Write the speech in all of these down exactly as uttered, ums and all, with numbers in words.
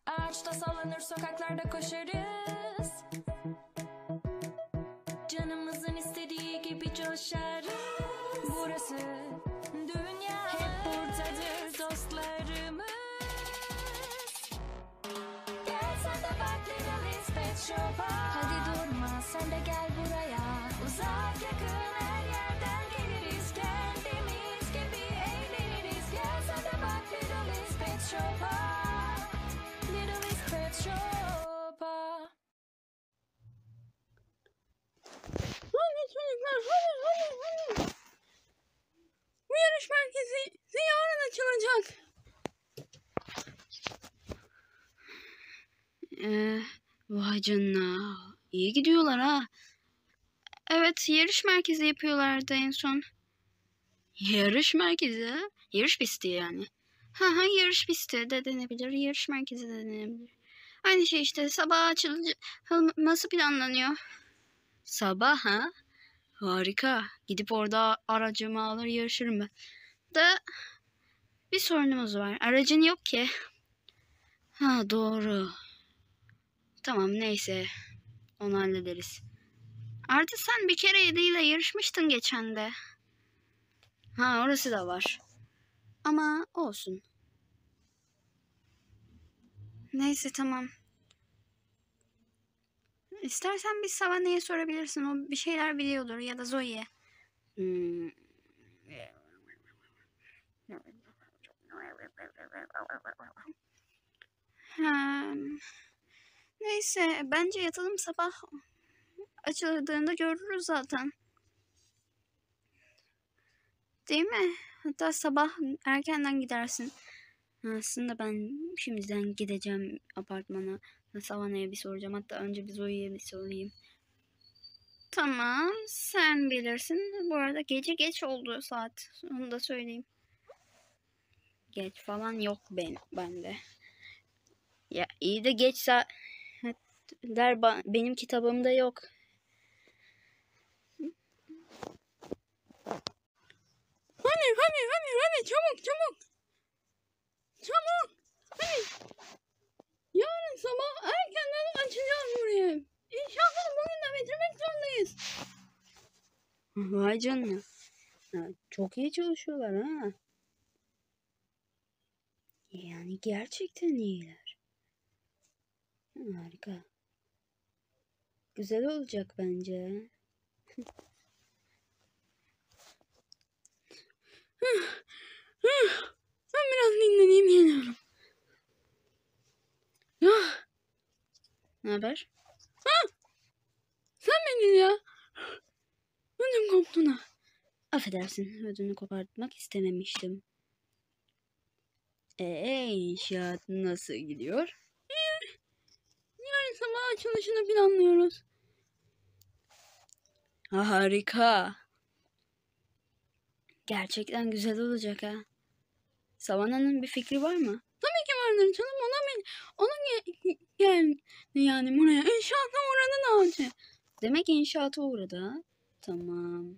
Ağaçta sallanır, sokaklarda koşarız. Canımızın istediği gibi coşarız. Burası dünya, hep buradadır dostlarımız. Gel sen de bak Little Pet Shop'a. Hadi durma, sen de gel buraya. Uzak yakın her yerden geliriz. Kendimiz gibi eğleniriz. Gel sen de bak Little Pet Shop'a. Little Pet Shop'a. Hadi çocuklar, hadi hadi hadi. Bu yarış merkezi yarın açılacak. Ee, vay canına. İyi gidiyorlar ha. Evet, yarış merkezi yapıyorlardı en son. Yarış merkezi ha? Yarış pisti yani. Ha ha, yarış pisti de denebilir. Yarış merkezi de denebilir. Aynı şey işte. Sabah açılması planlanıyor. Sabah ha? Harika. Gidip orada aracımı alır yarışırım ben. Da bir sorunumuz var. Aracın yok ki. Ha doğru. Tamam neyse. Onu hallederiz. Artık sen bir kere yediyle yarışmıştın geçen de. Ha orası da var. Ama olsun. Neyse tamam. İstersen bir Savannah'ya sorabilirsin. O bir şeyler biliyordur ya da Zoe'ye. Hmm. Hmm. Neyse bence yatalım, sabah açıldığında görürüz zaten. Değil mi? Hatta sabah erkenden gidersin. Aslında ben şimdiden gideceğim apartmana. Savannah'ya bir soracağım. Hatta önce bir Zoe'ye bir sorayım. Tamam, sen bilirsin. Bu arada gece geç oldu saat. Onu da söyleyeyim. Geç falan yok ben bende. Ya iyi de geç saat der benim kitabımda yok. Hadi hadi hadi hadi çabuk çabuk. Çabuk. Hadi. Yarın sabah erkenden açacağız buraya. İnşallah bugün de bitirmek zorundayız. Vay canına. Ha, çok iyi çalışıyorlar ha. Yani gerçekten iyiler. Harika. Güzel olacak bence. Ben biraz dinleneyim, geliyorum. Ya. Ne haber? Ha! Sen miydin ya? Ödüm koptu da. Affedersin, ödünü kopartmak istememiştim. Eee inşaat nasıl gidiyor? İyi. Yarın sabah açılışını planlıyoruz. Harika. Gerçekten güzel olacak ha. Savannah'nın bir fikri var mı? Tabii ki vardır canım. Ona ben, ona gel, gel yani buraya. İnşaata uğradı daha önce. Demek inşaata uğradı ha. Tamam.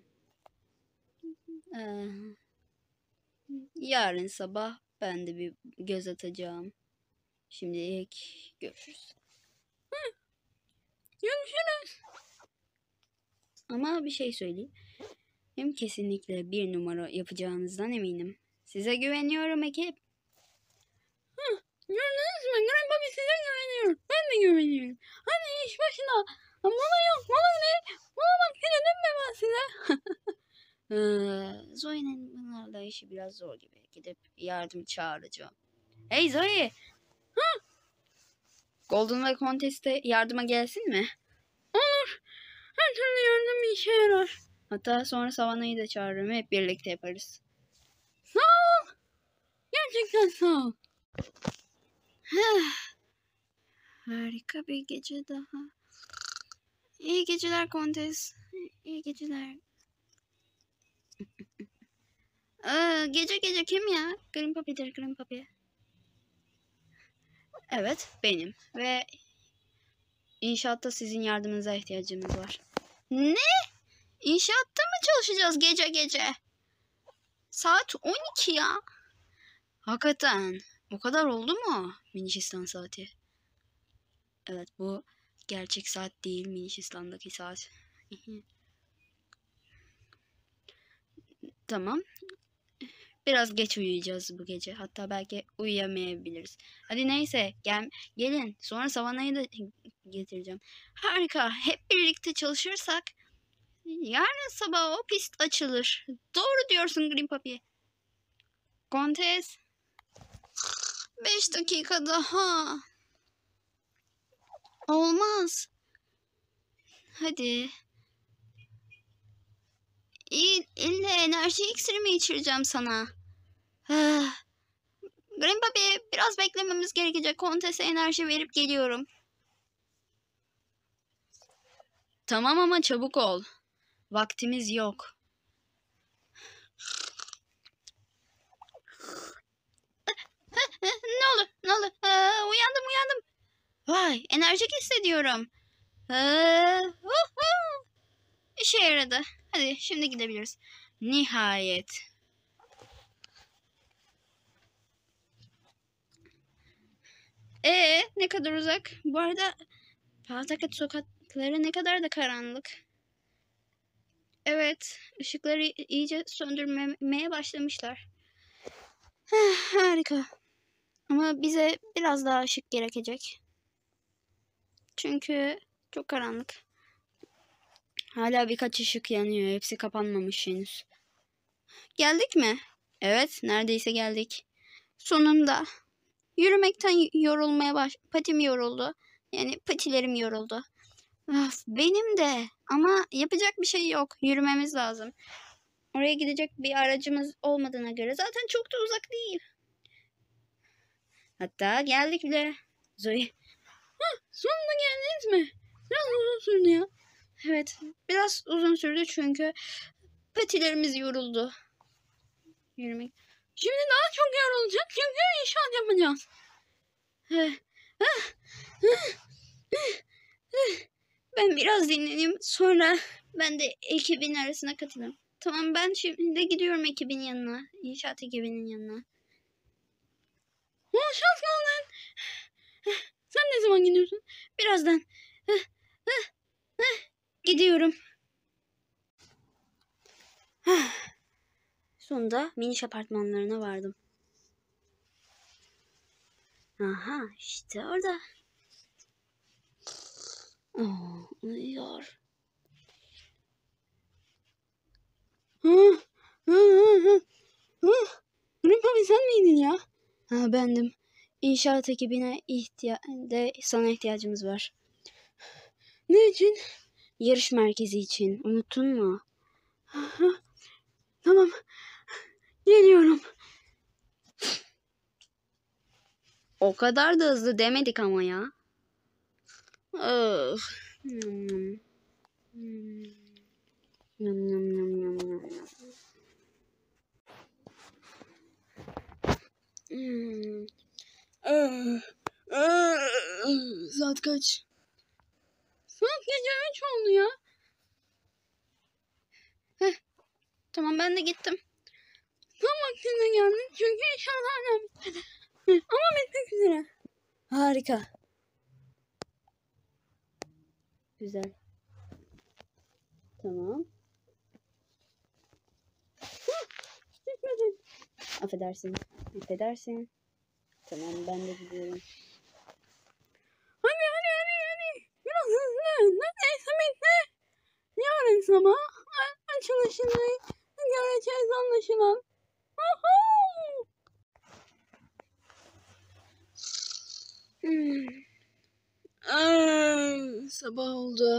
Ee, yarın sabah ben de bir göz atacağım. Şimdilik görüşürüz. Hı. Görüşürüz. Ama bir şey söyleyeyim. Hem kesinlikle bir numara yapacağınızdan eminim. Size güveniyorum ekip. Hı, gördünüz mü? Green Papi size güveniyor. Ben de güveniyorum. Hadi iş başına. Mola yok, mola ne? Mola bak dedim mi ben size? ee, Zoe'nin bunlarla işi biraz zor gibi. Gidip yardım çağıracağım. Hey Zoe! Hı? Golden ve Contest'e yardıma gelsin mi? Olur. Her türlü yardım bir işe yarar. Hatta sonra Savannah'yı da çağırırım. Hep birlikte yaparız. Sağ ol. Gerçekten sağ ol. Harika bir gece daha. İyi geceler Kontes. İyi geceler. Ee, gece gece kim ya? Green Papi'dir, Green Papi. Evet benim. Ve inşaatta sizin yardımınıza ihtiyacımız var. Ne? İnşaatta mı çalışacağız gece gece? Saat on iki ya. Hakikaten. O kadar oldu mu Minişistan saati? Evet, bu gerçek saat değil, Minişistan'daki saat. Tamam. Biraz geç uyuyacağız bu gece. Hatta belki uyuyamayabiliriz. Hadi neyse, gel, gelin. Sonra Savana'yı da getireceğim. Harika. Hep birlikte çalışırsak yarın sabah o pist açılır. Doğru diyorsun Green Papi. Kontes. Beş dakika daha. Olmaz. Hadi. İyi, ille enerji iksiri mi içireceğim sana? Ah. Green Papi, biraz beklememiz gerekecek. Kontes'e enerji verip geliyorum. Tamam ama çabuk ol. Vaktimiz yok. Ne olur, ne olur. Aa, uyandım, uyandım. Vay, enerjik hissediyorum. Aa, uhu. İşe yaradı. Hadi şimdi gidebiliriz. Nihayet. Ee, ne kadar uzak? Bu arada Pawtucket sokakları ne kadar da karanlık. Evet, ışıkları iyice söndürmeye başlamışlar. Heh, harika. Ama bize biraz daha ışık gerekecek. Çünkü çok karanlık. Hala birkaç ışık yanıyor. Hepsi kapanmamış henüz. Geldik mi? Evet, neredeyse geldik. Sonunda. Yürümekten yorulmaya baş... Patim yoruldu. Yani patilerim yoruldu. Of, benim de. Ama yapacak bir şey yok. Yürümemiz lazım. Oraya gidecek bir aracımız olmadığına göre zaten çok da uzak değil. Hatta geldik bile. Zoe. Hah, sonunda geldiniz mi? Biraz uzun sürdü ya. Evet, biraz uzun sürdü çünkü patilerimiz yoruldu. Yürümek. Şimdi daha çok yorulacak çünkü inşaat yapacağız. Ben biraz dinleneyim, sonra ben de ekibin arasına katılırım. Tamam, ben şimdi de gidiyorum ekibin yanına. İnşaat ekibinin yanına. Şans kaldın. Sen ne zaman gidiyorsun? Birazdan. Gidiyorum. Sonunda miniş apartmanlarına vardım. Aha, işte orada. Oh, uyuyor. Green Papi, sen miydin ya? Ha, bendim. İnşaat ekibine ihtiya de sana ihtiyacımız var. Ne için? Yarış merkezi için. Unuttun mu? Tamam. Geliyorum. O kadar da hızlı demedik ama ya. Of. Hmm. Hmm. Yum, yum, yum, yum, yum. Hmm. Ah, ah, saat kaç? Saat gece üç oldu ya. Heh. Tamam, ben de gittim. Tam vaktinde geldim çünkü inşallah hala bitmedi. Ama bitmek üzere. Harika. Güzel. Tamam. Bitmedi. Affedersin. Affedersin. Tamam, ben de gidiyorum. Hadi hadi hadi hadi. Biraz hızlı. Neredeyse bitti. Yarın sabah açılışını göreceğiz anlaşılan. Hmm. Aa, sabah oldu.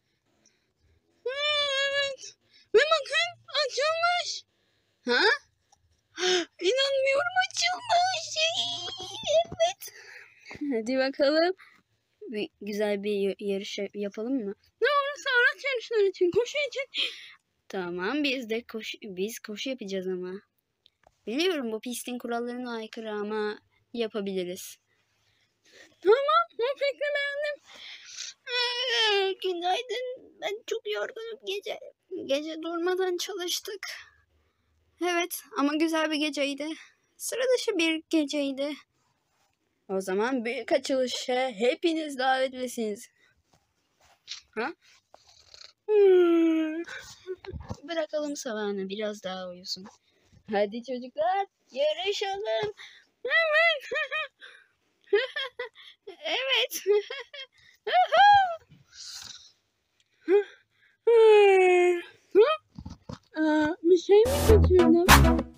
Evet. Ve bakın, açılmış. Ha? İnanmıyorum, açılmış. Evet. Hadi bakalım. Bir, güzel bir yarış yapalım mı? Ne olursa araç yarışları için, koşu için. Tamam, biz de koşu, biz koşu yapacağız ama. Biliyorum bu pistin kurallarına aykırı ama yapabiliriz. Tamam, bu fikri beğendim. Ee, günaydın. Ben çok yorgunum gece. Gece durmadan çalıştık. Evet ama güzel bir geceydi. Sıra dışı bir geceydi. O zaman büyük açılışa hepiniz davetlisiniz. Ha? Hmm. Bırakalım Savannah biraz daha uyusun. Hadi çocuklar yarışalım. Evet. Aa, bir şey mi kaçırdım?